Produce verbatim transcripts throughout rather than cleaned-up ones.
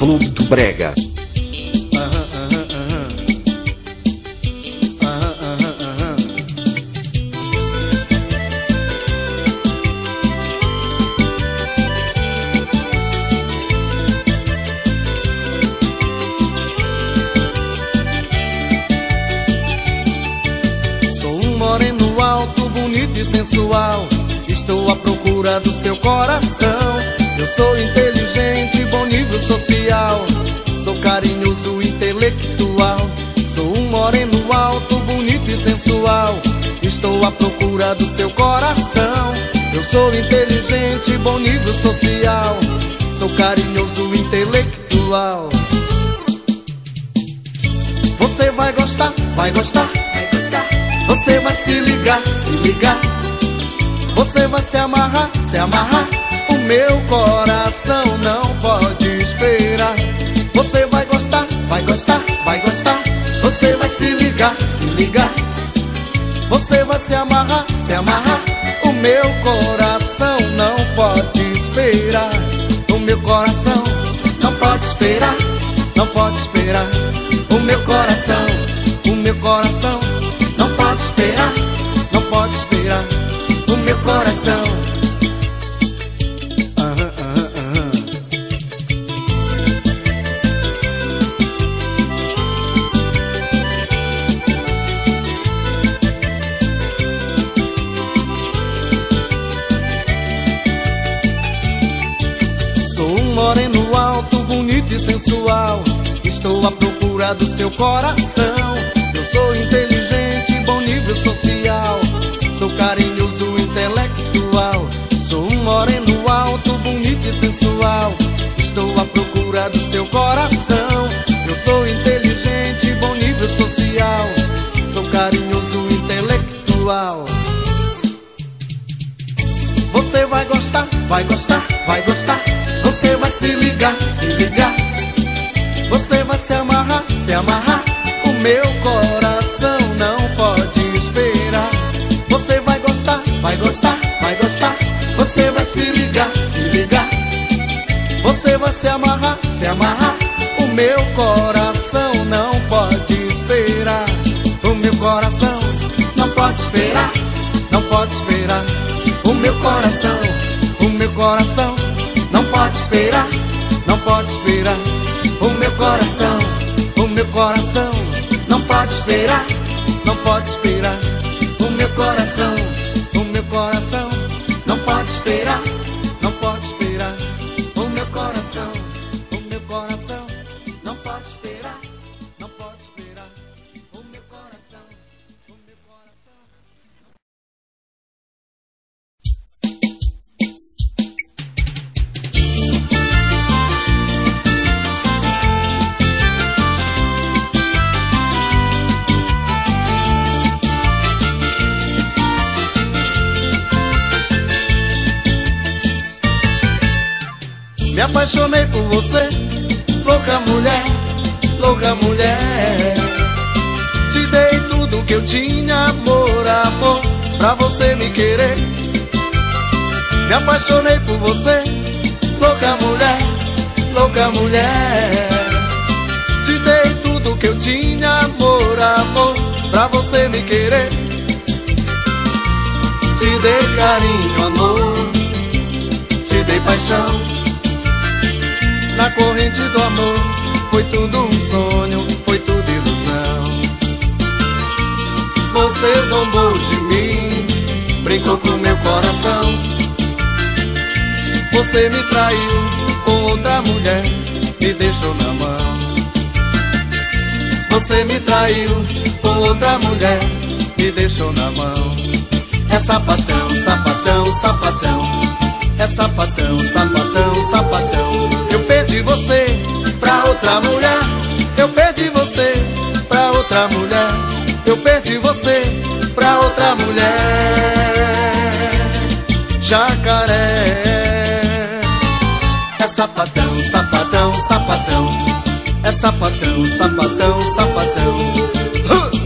Clube do Brega. Moreno alto, bonito e sensual, estou à procura do seu coração. Eu sou inteligente, bom nível social, sou carinhoso, intelectual. Sou um moreno alto, bonito e sensual, estou à procura do seu coração. Eu sou inteligente, bom nível social, sou carinhoso, intelectual. Você vai gostar, vai gostar, vai gostar. Você vai se ligar, se ligar. Você vai se amarrar, se amarrar. O meu coração não pode esperar. Você vai gostar, vai gostar, vai gostar. Você vai se ligar, se ligar. Você vai se amarrar, se amarrar. O meu coração não pode esperar. O meu coração não pode esperar, não pode esperar. O meu coração, o meu coração não pode esperar, não pode esperar. O meu coração. Aham, aham, aham. Sou um moreno alto, bonito e sensual, estou à procura do seu coração. Eu sou inteligente, bom nível social, sou carinhoso, intelectual. Sou um moreno alto, bonito e sensual, estou à procura do seu coração. Eu sou inteligente, bom nível social, sou carinhoso, intelectual. Você vai gostar, vai gostar, vai gostar. Você vai se ligar, se ligar. Você vai se amarrar, se amarrar. O meu coração não pode esperar. Você vai gostar, vai gostar, vai gostar. Você vai se ligar, se ligar. Você vai se amarrar, se amarrar. O meu coração não pode esperar. O meu coração não pode esperar, não pode esperar. O meu coração, o meu coração não pode esperar, não pode esperar. O meu coração, o meu coração não pode esperar, não pode esperar. O meu coração, o meu coração não pode esperar, não pode esperar. O meu coração, o meu coração não pode esperar, não pode esperar. O meu coração, o meu coração. Me apaixonei por você, louca mulher, louca mulher. Te dei tudo que eu tinha, amor, amor, pra você me querer. Me apaixonei por você, louca mulher, louca mulher. Te dei tudo que eu tinha, amor, amor, pra você me querer. Te dei carinho, amor, te dei paixão. Na corrente do amor, foi tudo um sonho, foi tudo ilusão. Você zombou de mim, brincou com meu coração. Você me traiu com outra mulher, me deixou na mão. Você me traiu com outra mulher, me deixou na mão. É sapatão, sapatão, sapatão. É sapatão, sapatão, sapatão. Eu perdi você pra outra mulher. Eu perdi você pra outra mulher. Eu perdi você pra outra mulher. Jacaré. É sapatão, sapatão, sapatão. É sapatão, sapatão, sapatão. uh!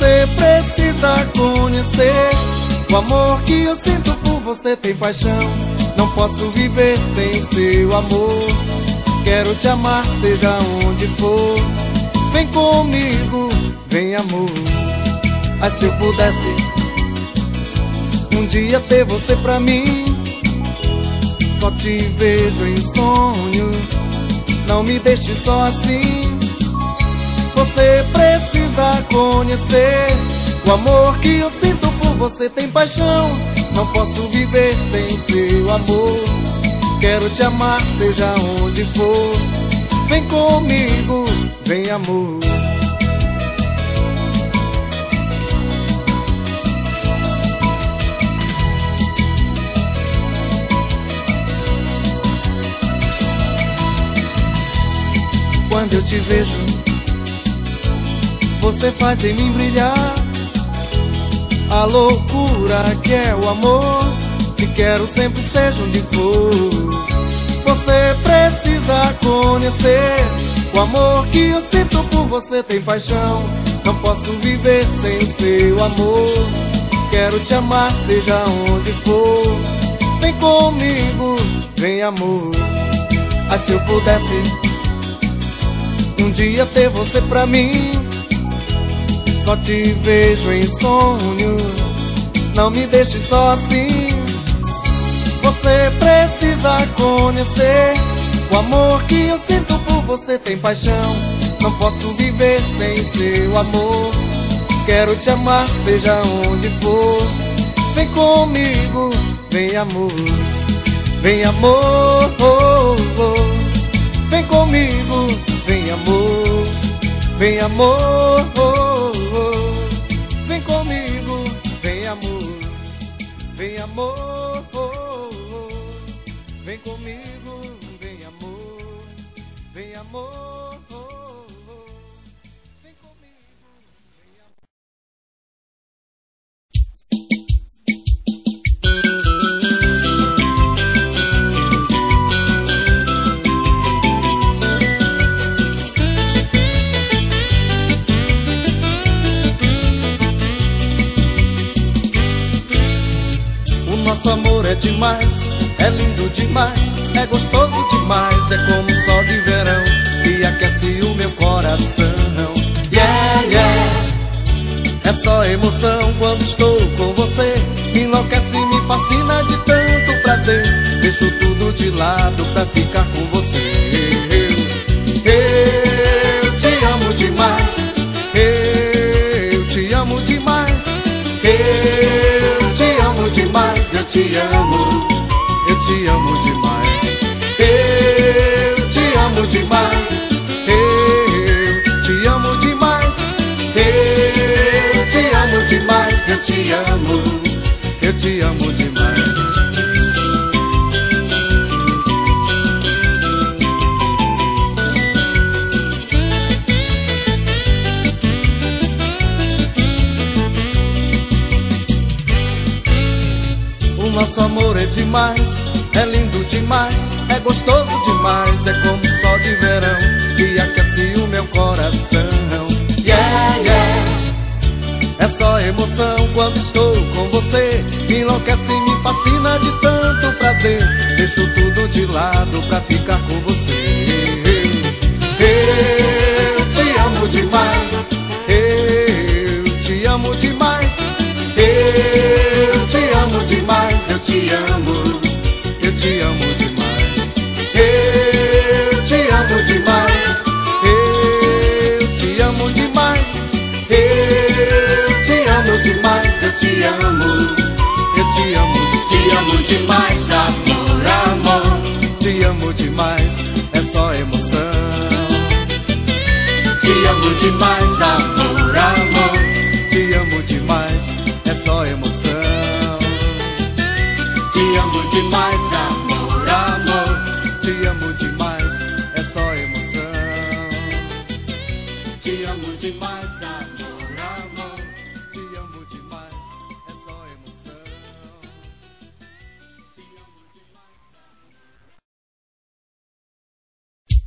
Você precisa conhecer o amor que eu sinto por você. Tem paixão, não posso viver sem o seu amor. Quero te amar, seja onde for. Vem comigo, vem amor. Ai, se eu pudesse um dia ter você pra mim, só te vejo em sonho, não me deixe só assim. Você precisa conhecer o amor que eu sinto por você. Tem paixão, não posso viver sem seu amor. Quero te amar, seja onde for. Vem comigo, vem amor. Quando eu te vejo, você faz em mim brilhar. A loucura que é o amor, te quero sempre, seja onde for. Você precisa conhecer o amor que eu sinto por você. Tem paixão, não posso viver sem o seu amor. Quero te amar, seja onde for. Vem comigo, vem amor. Ah, se eu pudesse um dia ter você pra mim, só te vejo em sonho, não me deixe só assim. Você precisa conhecer o amor que eu sinto por você. Tem paixão, não posso viver sem seu amor. Quero te amar, seja onde for. Vem comigo, vem amor. Vem amor, oh, oh. Vem comigo, vem amor. Vem amor, oh, oh. Vem comigo, vem amor. Vem amor, oh, oh. Vem comigo, vem amor. Vem amor, oh, oh. Vem comigo, vem amor. Nosso amor é demais, é lindo demais, é gostoso demais. É como o sol de verão que aquece o meu coração. Yeah, yeah. É só emoção quando estou com você. Me enlouquece, me fascina de tanto prazer. Deixo tudo de lado pra ficar com você. Eu, eu te amo demais. Eu te amo demais. Eu te amo demais. Eu te amo, eu te amo demais. Eu te amo demais. Eu te amo demais. Eu te amo demais. Eu te amo, eu te amo demais. Nosso amor é demais, é lindo demais, é gostoso demais. É como o sol de verão que aquece o meu coração. Yeah, yeah. É só emoção quando estou com você. Me enlouquece, me fascina de tanto prazer. Deixo tudo de lado pra ficar com você. Eu te amo demais. Eu te amo demais. Eu te amo demais. Eu te amo, eu te amo demais. Eu te amo demais. Eu te amo demais. Eu te amo demais. Eu te amo, eu te amo, te amo demais, amor, amor. Te amo demais, é só emoção. Te amo demais, amor, amor. Te amo demais, é só emoção. Te amo demais, amor, amor. Te amo demais, é só emoção. Te amo demais, amor, amor. Te amo demais, é só emoção. Te amo demais,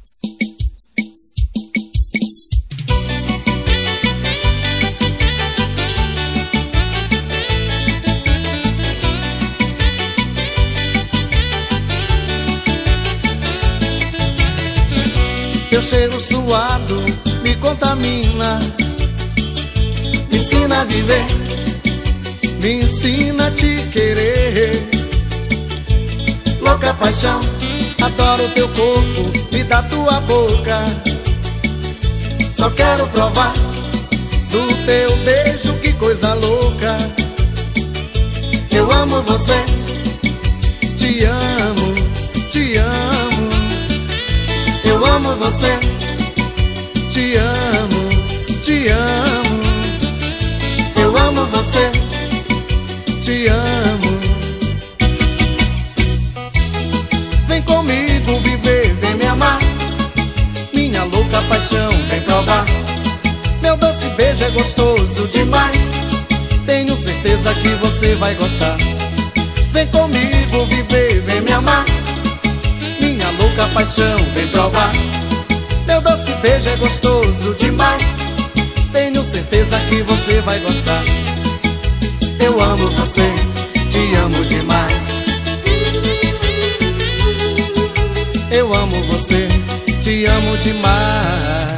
amor. Teu cheiro suado me contamina. Me ensina a viver, me ensina a te querer. Louca paixão, adoro teu corpo, me dá tua boca. Só quero provar do teu beijo, que coisa louca. Eu amo você, te amo, te amo. Eu amo você, te amo, te amo. Eu amo você, te amo. Vem comigo viver, vem me amar. Minha louca paixão, vem provar. Meu doce beijo é gostoso demais. Tenho certeza que você vai gostar. Vem comigo viver, vem me amar. Minha louca paixão, vem provar. Meu doce beijo é gostoso demais. Tenho certeza que você vai gostar. Eu amo você, te amo demais. Eu amo você, te amo demais.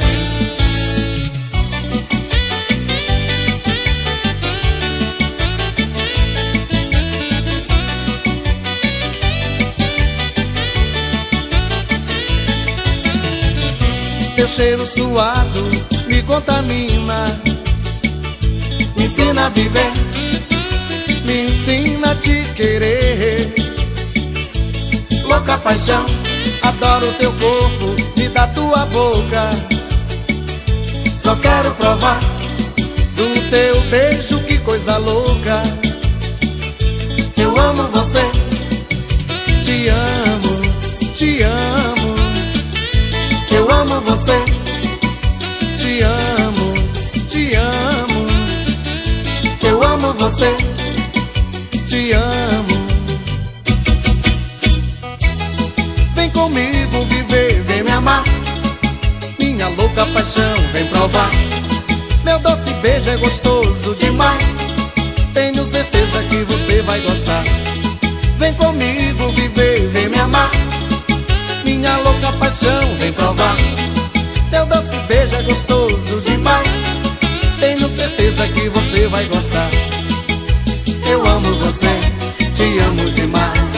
Teu cheiro suado me contamina. Me ensina a viver, me ensina a te querer. Louca paixão, adoro teu corpo, me dá tua boca. Só quero provar do teu beijo, que coisa louca. Eu amo você, te amo, te amo. Eu amo você, te amo, te amo. Eu amo você, te amo. Vem comigo viver, vem me amar. Minha louca paixão, vem provar. Meu doce beijo é gostoso demais. Tenho certeza que você vai gostar. Vem comigo viver, vem me amar. Minha louca paixão, vem provar. Teu doce beijo é gostoso demais. Tenho certeza que você vai gostar. Eu amo você, te amo demais.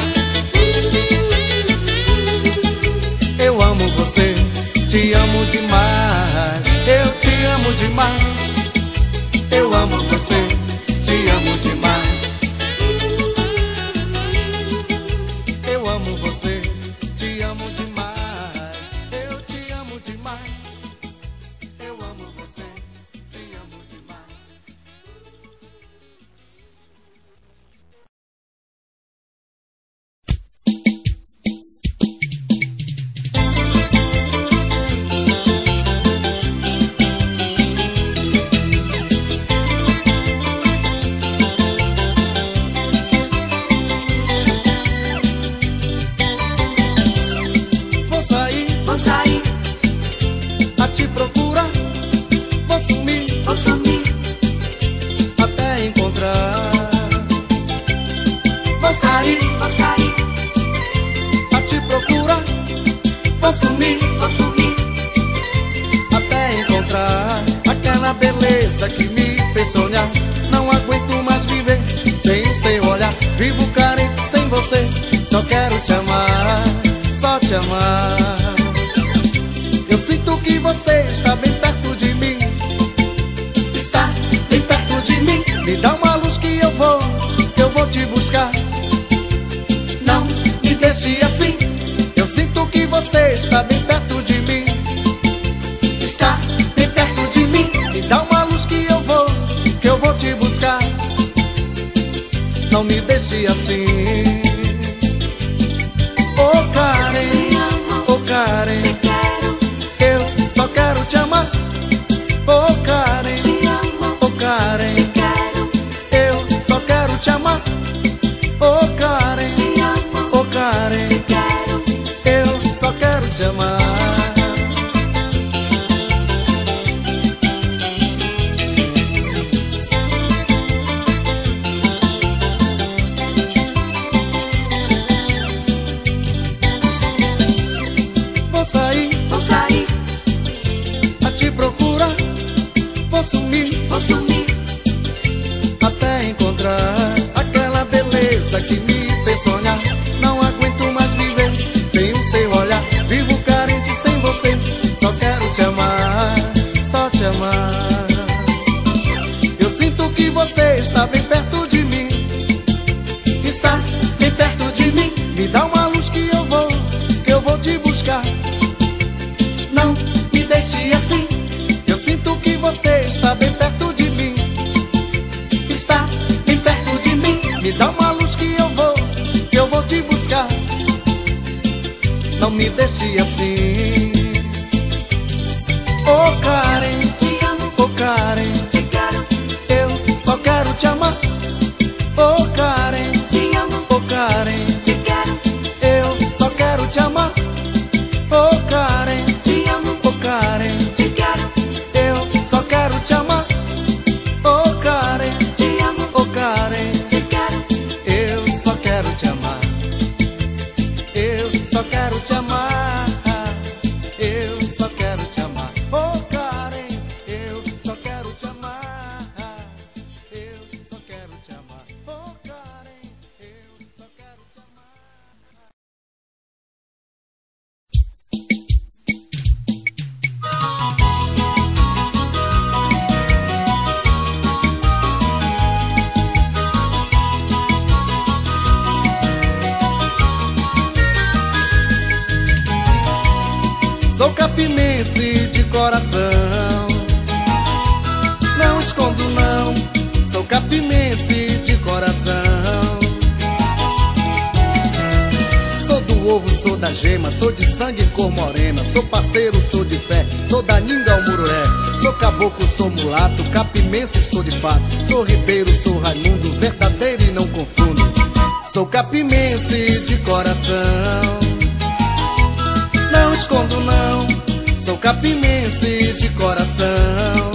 Eu amo você, te amo demais. Eu te amo demais. Eu amo você, te amo demais. Eu amo você, te amo demais. Eu te amo demais. Eu amo você, te amo demais. Vou sair, Vou sair, a te procurar. Vou sumir, vou sumir. até encontrar. Vou sair, vou sair, A te procurar. Vou sumir, vou sumir. até encontrar aquela beleza que me fez sonhar. Não aguento mais viver sem o seu olhar. Vivo carente sem você, só quero te amar, só te amar. Eu sinto que você está bem perto de mim. Está bem perto de mim. Me dá uma luz que eu vou, que eu vou te buscar. Não me deixe assim. Eu sinto que você está bem perto de mim. Está bem perto de mim. Me dá uma luz que eu vou, que eu vou te buscar. Não me deixe assim. Oh Karen, Te amo, oh Karen, te quero, eu só quero te amar. Oh Karen, te amo, oh Karen, te quero, eu só quero te amar. Oh Karen, te amo, oh Karen, te quero. eu só quero te amar. vou sumir, vou sumir, até encontrar aquela beleza que me fez sonhar. Não aguento mais viver sem o seu olhar. Vivo carente sem você, só quero te amar, só te amar. Eu sinto que você está bem perto de mim, está bem perto de mim. me dá uma luz que eu vou, que eu vou te buscar. Não me deixe assim, Eu sinto que você está bem perto de mim, está bem perto de mim. me dá uma luz que eu vou, que eu vou te buscar. Não me deixe assim. Oh Karen, Te amo, oh Karen, te quero, eu só quero te amar. Oh Karen, te amo, oh Karen, te quero, eu só quero te amar. Oh Karen, te amo, oh Karen, te quero, eu só quero te amar. Oh Karen, te amo, oh Karen, te quero, eu só quero te amar. Eu só quero te amar. Eu só quero te amar. Oh Karen, eu só quero te amar. Eu só quero te amar. Oh Karen, eu só quero te amar. Sou capinense de coração, não escondo não. Sou capinense de coração. Sou do ovo, sou da gema, sou de sangue cor morena. Sou parceiro, sou de fé, sou da ninga ao mururé. Sou caboclo, sou mulato, capinense sou de fato. Sou ribeiro, sou Raimundo, verdadeiro e não confundo. Sou capinense de coração, não escondo não. Sou capinense de coração.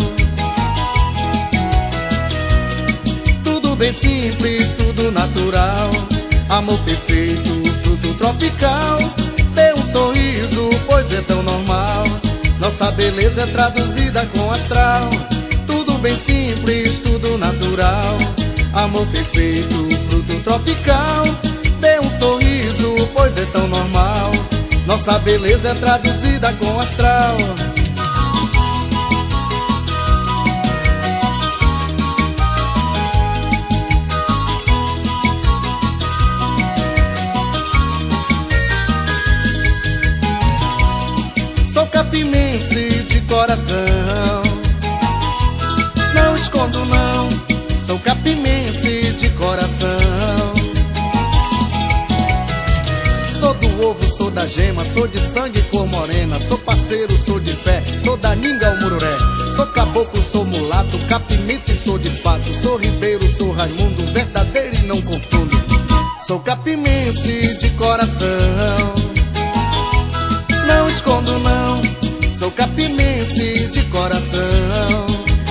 Tudo bem simples, tudo natural. Amor perfeito, fruto tropical. Dê um sorriso, pois é tão normal. Nossa beleza é traduzida com astral. Tudo bem simples, tudo natural. Amor perfeito, fruto tropical. Dê um sorriso, pois é tão normal. Nossa beleza é traduzida com astral. Sou capinense de coração, não escondo não. Sou capinense de coração. Sou do ovo, sou da gema, sou de sangue cor morena. Sou parceiro, sou de fé, sou da ninga ao mururé. Sou caboclo, sou mulato, capinense sou de fato. Sou ribeiro, sou Raimundo, verdadeiro e não confundo. Sou capinense de coração, não escondo não. Sou capinense de coração.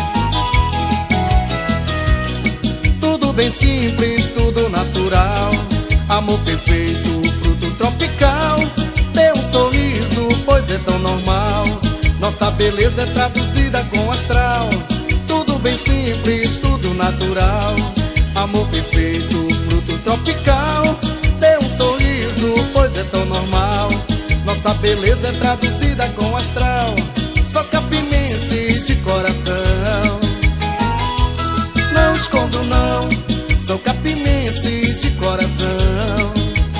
Tudo bem simples, tudo natural. Amor perfeito, fruto tropical. Dê um sorriso, pois é tão normal. Nossa beleza é traduzida com astral. Tudo bem simples, tudo natural. Amor perfeito, fruto tropical. Dê um sorriso, pois é tão normal. Nossa beleza é traduzida com astral. Sou capinense de coração, não escondo não. Sou capinense de coração.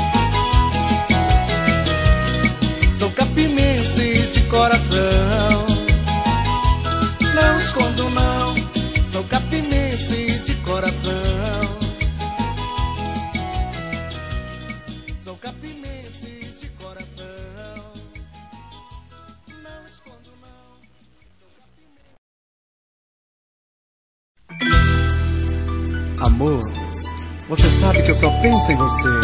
Sou capinense de coração, não escondo não. Sou capinense de coração. Sou capinense de coração, não escondo não. Sou capinense. Amor, você sabe que eu só penso em você.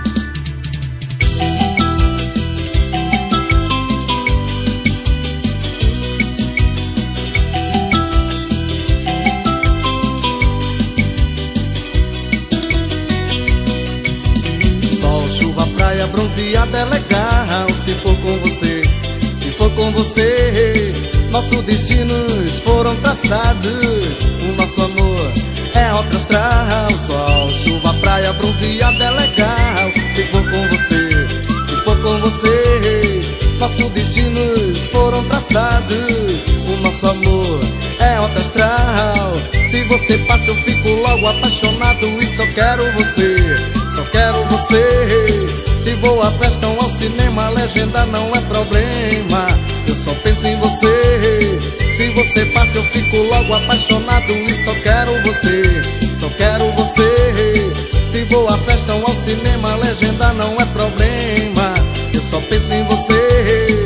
praia bronzeada é legal. Se for com você, se for com você, nossos destinos foram traçados. O nosso amor é outro astral. Sol, chuva, praia, bronzeada é legal. Se for com você, se for com você, nossos destinos foram traçados. O nosso amor é outro astral. Se você passa eu fico logo apaixonado e só quero você, só quero você. Se vou à festa ou ao cinema, a legenda não é problema, eu só penso em você. Se você passa eu fico logo apaixonado e só quero você, só quero você. Se vou à festa ou ao cinema, a legenda não é problema, eu só penso em você.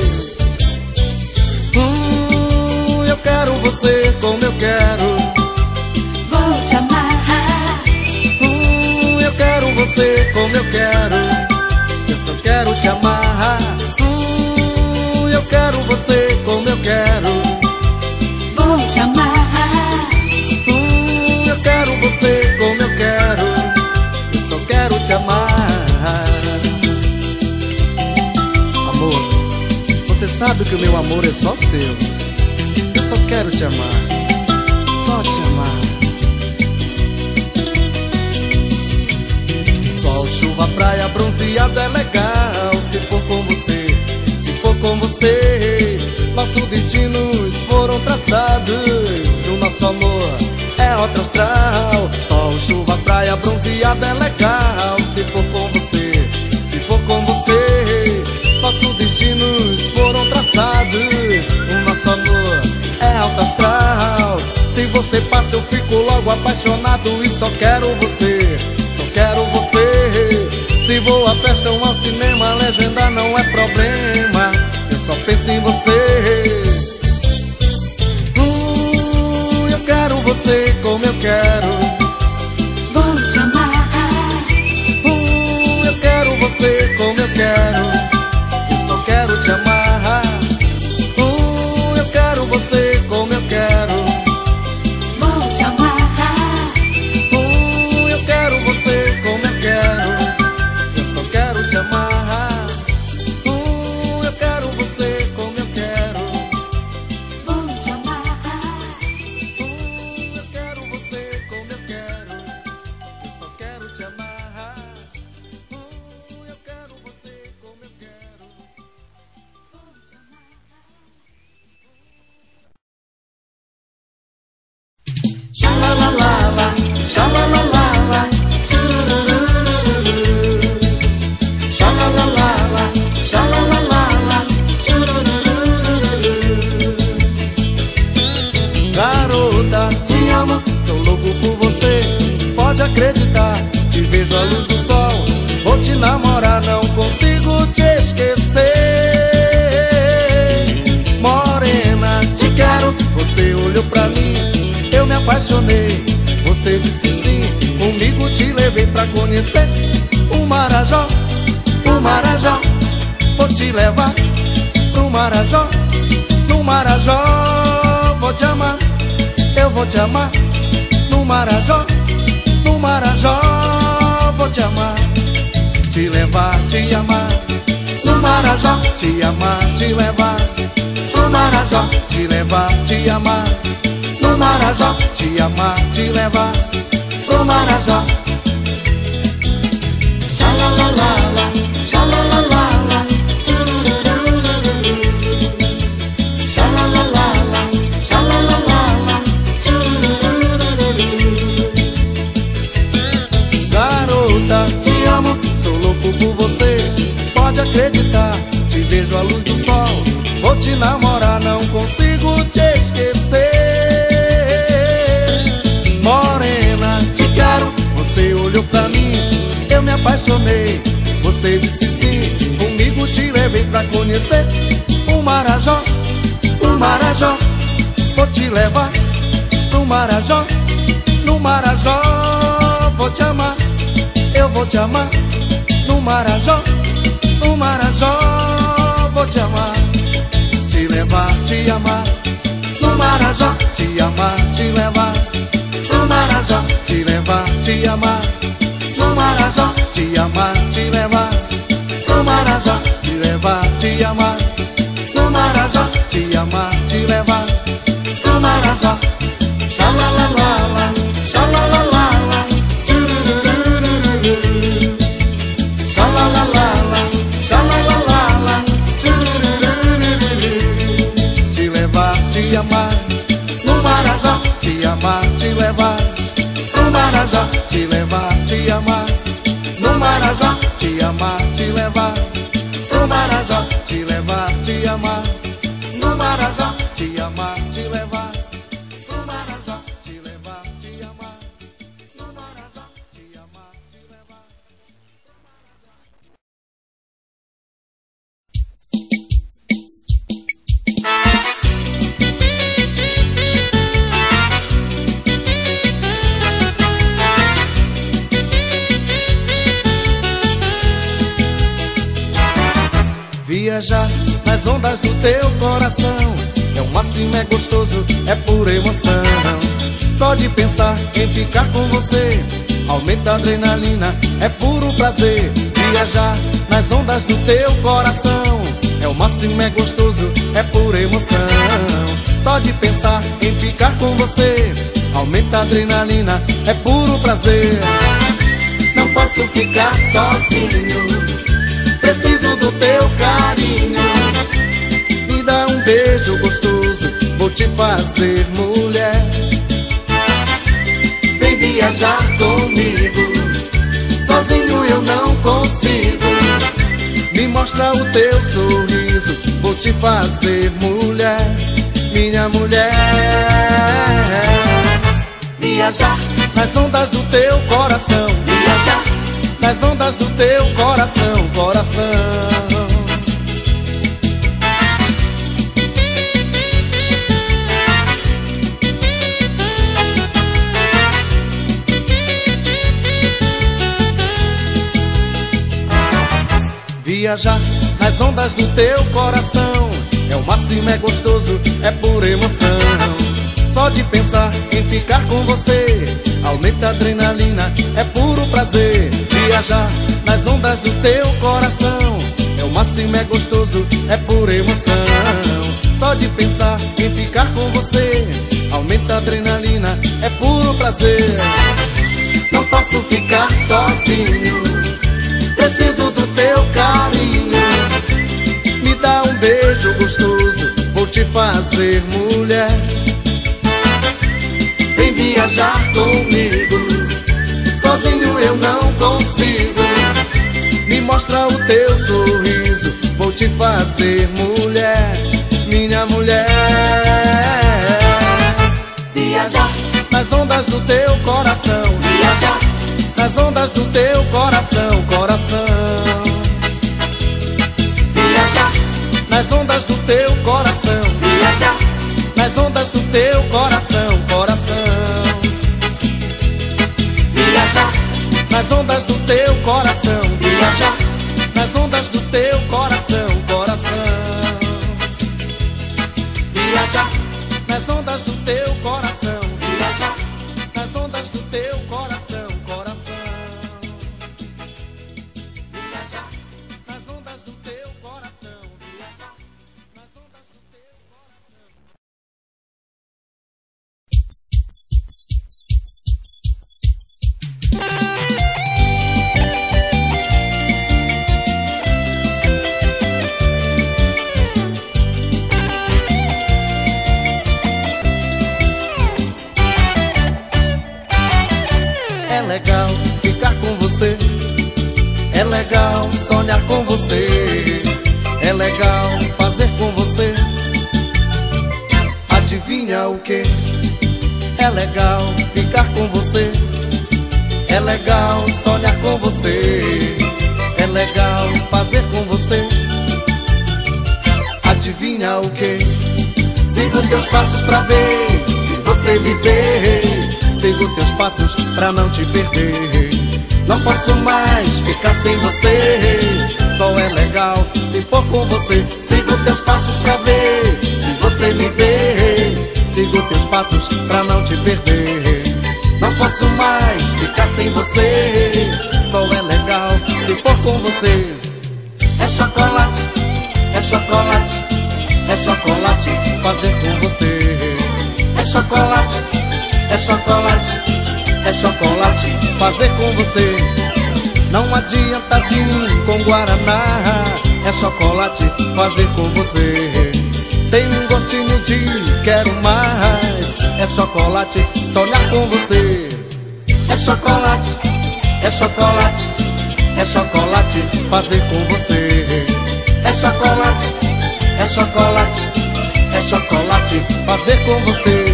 Hum, eu quero você como eu quero. Vou te amar. Hum, eu quero você como eu quero. Eu só quero te amar. Hum, eu quero você como eu quero. Vou te amar. Hum, eu quero você como eu quero. Eu só quero te amar. Amor, você sabe que o meu amor é só seu. Eu só quero te amar, só te amar. Sol, chuva, praia, bronzeado é legal. Se for com você, se for com você, nossos destinos foram traçados. O nosso amor é outro astral. Sol, chuva, praia, bronzeado é legal. Se for com você, se for com você, nossos destinos foram traçados. O nosso amor é alto astral. Se você passa eu fico logo apaixonado e só quero você, só quero você. Se vou à festa ou ao cinema, a legenda não é problema, eu só penso em você. Hum, eu quero você como eu quero. Vou te amar. Hum, eu quero você como eu quero. Eu só quero te amar. Hum, eu quero você como eu quero. Vou te amar. Hum, eu quero você como eu quero. Eu só quero te amar. Hum, eu quero você como eu quero. Vou te amar. Hum, eu quero você como eu quero. Eu só quero te amar. Hum, eu quero você como eu quero. Vou te amar. Xalalalala, xalalalala, tchurururururu. Xalalalala, xalalalala, tchurururururu. Garota, te amo, tô louco por você. Pode acreditar, te vejo à luz do sol. Vou te namorar, não consigo te esquecer. Morena, te quero, você olhou pra mim, eu me apaixonei. Você disse sim, comigo te levei pra conhecer o Marajó, o Marajó. Vou te levar pro Marajó, no Marajó. Vou te amar, eu vou te amar, no Marajó, no Marajó. Vou te amar, te levar, te amar, no Marajó. Te amar, te levar, no Marajó. Te levar, te amar, no Marajó. Te amar, te levar, no Marajó. Xalalalala, xalalalala, tchurururururu. Xalalalala, xalalalala, tchurururururu. Garota, te amo, sou louco por você. Pode acreditar, te vejo à luz do sol. Vou te namorar, não consigo te esquecer. Morena, te quero, você olhou pra mim, eu me apaixonei. Você disse sim, comigo te levei pra conhecer o Marajó, o Marajó. Vou te levar pro Marajó, no Marajó. Vou te amar, eu vou te amar, no Marajó, no Marajó. Vou te amar, te levar, te amar, no Marajó. Te amar, te levar, no Marajó. Te levar, te amar, no Marajó. Te amar, te levar, no Marajó. Te levar, te amar, no Marajó. Te amar, te levar, levar pro Marajó, te levar, te amar. No Marajó, te amar, te levar pro Marajó, te levar, te amar. No Marajó, te amar, te levar pro Marajó, te levar, te amar. No Marajó, te amar, te levar. Viajar nas ondas do teu coração é o máximo, é gostoso, é pura emoção. Só de pensar em ficar com você aumenta a adrenalina, é puro prazer. Viajar nas ondas do teu coração é o máximo, é gostoso, é pura emoção. Só de pensar em ficar com você aumenta a adrenalina, é puro prazer. Não posso ficar sozinho, preciso do teu carinho. Me dá um beijo gostoso, vou te fazer mulher. Vem viajar comigo, sozinho eu não consigo. Me mostra o teu sorriso, vou te fazer mulher, minha mulher. Viajar nas ondas do teu coração, viajar nas ondas do teu coração, coração. Viajar nas ondas do teu coração é o máximo, é gostoso, é pura emoção. Só de pensar em ficar com você aumenta a adrenalina, é puro prazer. Viajar nas ondas do teu coração é o máximo, é gostoso, é pura emoção. Só de pensar em ficar com você aumenta a adrenalina, é puro prazer. Não posso ficar sozinho, preciso do teu carinho. Me dá um beijo gostoso, vou te fazer mulher. Vem viajar comigo, sozinho eu não consigo. Me mostra o teu sorriso, vou te fazer mulher, minha mulher. Viajar nas ondas do teu coração, viajar nas ondas do teu coração, coração. Viajar nas ondas do teu coração, viajar nas ondas do teu coração, coração. Viajar nas ondas do teu coração, viajar nas ondas do teu coração, coração. Viajar nas ondas do teu coração, viajar nas ondas do teu coração, coração. Viajar nas ondas do teu coração, viajar nas ondas do teu coração. É legal ficar com você, é legal sonhar com você, é legal fazer com você. Adivinha o que? É legal ficar com você, é legal sonhar com você, é legal fazer com você. Adivinha o que? Siga os teus passos pra ver se você me vê. Sigo teus passos pra não te perder. Não posso mais ficar sem você, só é legal se for com você. Sigo os teus passos pra ver se você me vê. Sigo teus passos pra não te perder. Não posso mais ficar sem você, só é legal se for com você. É chocolate, é chocolate, é chocolate fazer com você. É chocolate, é chocolate, é chocolate fazer com você. Não adianta vir com guaraná, é chocolate fazer com você. Tem um gostinho de quero mais, é chocolate, sonhar com você. É chocolate, é chocolate, é chocolate, fazer com você. é chocolate, é chocolate, é chocolate, fazer com você.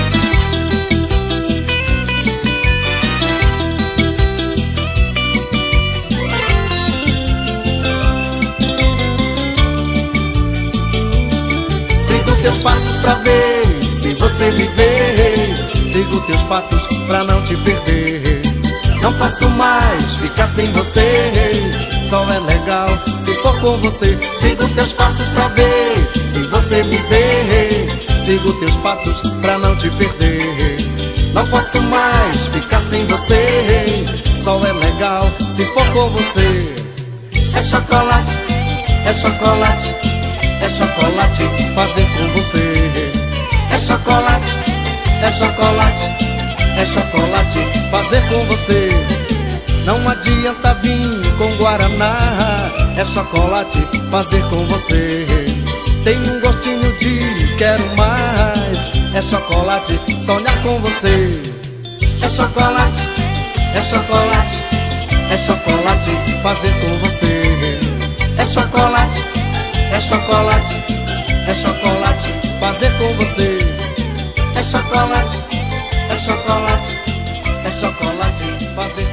sigo teus passos pra ver se você me vê. Sigo teus passos pra não te perder. Não posso mais ficar sem você. Só é legal se for com você. Sigo teus passos pra ver se você me vê. Sigo teus passos pra não te perder. Não posso mais ficar sem você. Só é legal se for com você. É chocolate, é chocolate, é chocolate, fazer com você. é chocolate, é chocolate, é chocolate, fazer com você. Não adianta vir com guaraná, é chocolate, fazer com você. Tem um gostinho de quero mais, é chocolate, sonhar com você. é chocolate, é chocolate, é chocolate, fazer com você. é chocolate, é chocolate, é chocolate, fazer com você. é chocolate, é chocolate, é chocolate, fazer